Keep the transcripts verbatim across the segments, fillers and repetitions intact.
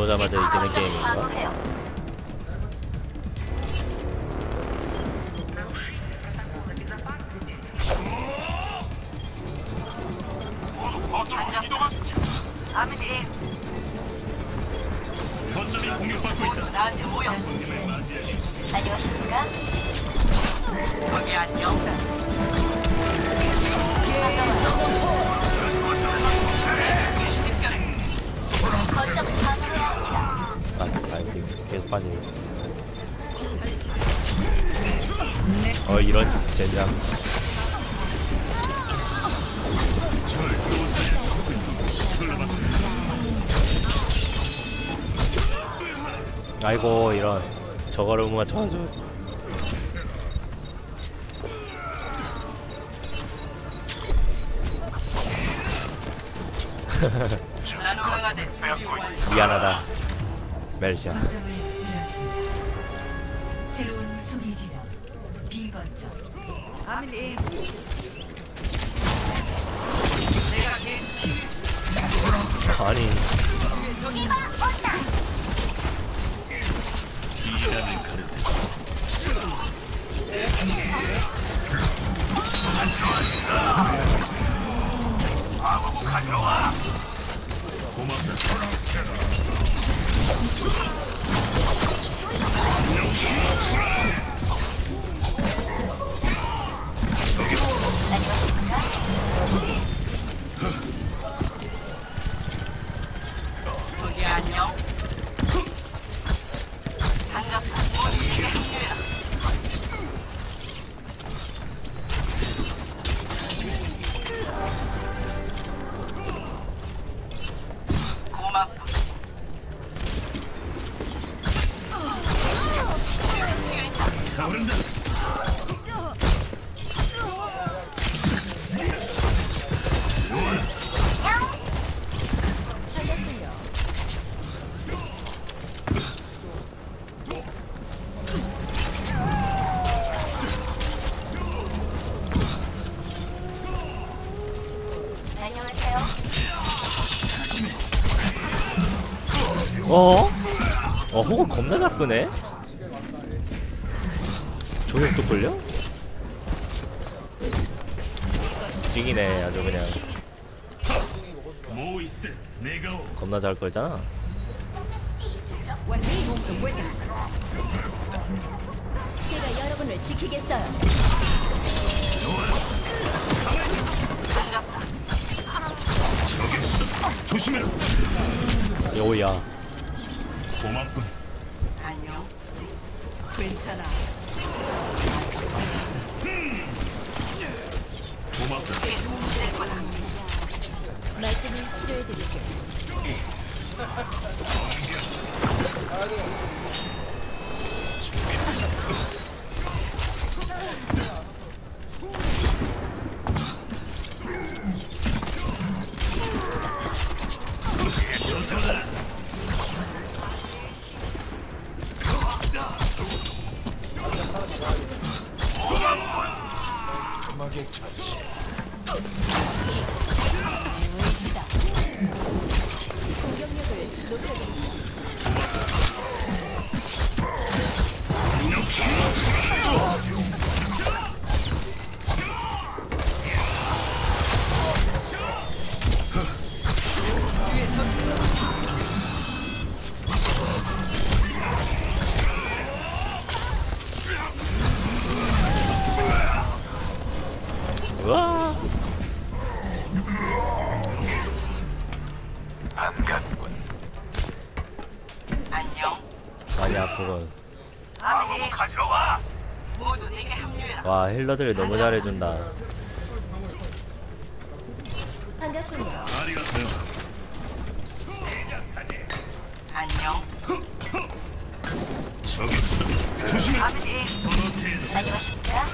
들어오자마자 이기는 게임인가? 거점이 공격받고 있다. 나한테 모여. 안녕하십니까? 거기 안녕. 거점을 파괴해야 합니다. 아, 아이고 계속 빠지네. 어 이런 젠장. 아이고 이런 저거를 못 맞춰가지고. 미안하다 멜시아. 새로운 수비 지점 비거점. 아밀리. 아니 거기 안녕. 반갑다. 고맙다. 차오른다. 안녕하세요. 어? 어 호구 겁나 잘 끄네? 조력도 걸려? 죽이네 아주 그냥. 모이스, 내가 오. 겁나 잘 걸잖아. 제가 여러분을 지키겠어요. 조심해라. 요야 고맙군. 안녕. 괜찮아. 고맙다. 말끔히 치료해드릴게요. 좋다. 음악의 처치. 의지다. 공격력을 높여드립니다. 우와 반갑군. 안녕. 많이 아프군. 아밀리 가지러 와. 모두 내게 합류해라. 와 힐러들이 너무 잘해준다. 반갑군요. 아리가토요. 안녕. 저기 조심해. 아밀리. 서로 태도. 안녕하십니까?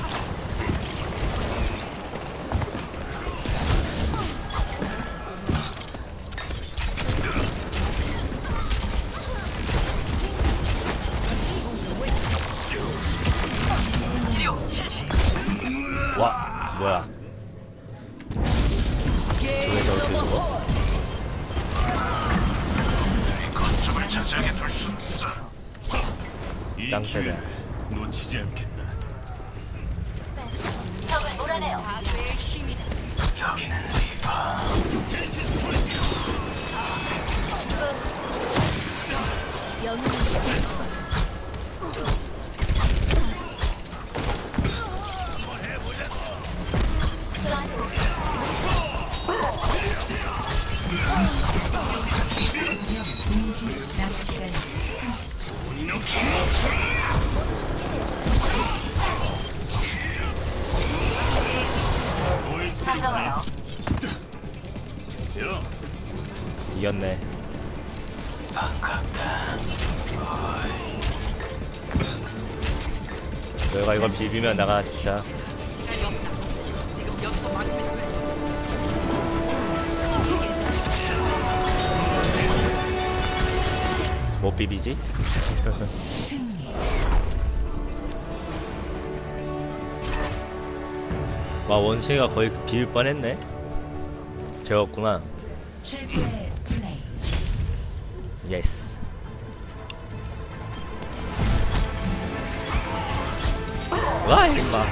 치료 실시. 와 뭐야? 저게 저렇게 죽어? 진지하게 둘수 없어. 이 짱세다. 기회를 놓치지 않겠다. 적을 몰아내요. 가수의 힘이다. 여기는 리바. 영웅은 반가워요. 이겼네. 반갑다. 너희가 이걸 비비면 내가 진짜 지금 여기서 막으면 돼. 못 비비지? 와, 원숭이가 거의 비빌 뻔했네. 재웠구만. 최고의 플레이. 예스. 와, 임마.